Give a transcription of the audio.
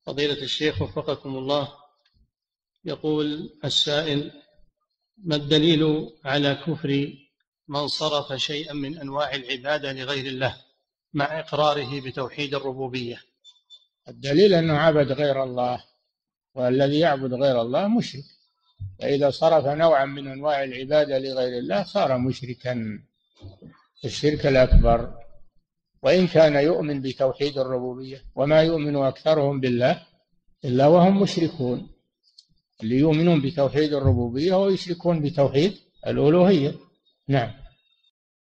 فضيلة الشيخ وفقكم الله، يقول السائل: ما الدليل على كفر من صرف شيئا من أنواع العبادة لغير الله مع إقراره بتوحيد الربوبية؟ الدليل أنه عبد غير الله، والذي يعبد غير الله مشرك، فإذا صرف نوعا من أنواع العبادة لغير الله صار مشركا الشرك الأكبر، وإن كان يؤمن بتوحيد الربوبية. وما يؤمن أكثرهم بالله إلا وهم مشركون، اللي يؤمنون بتوحيد الربوبية ويشركون بتوحيد الألوهية. نعم.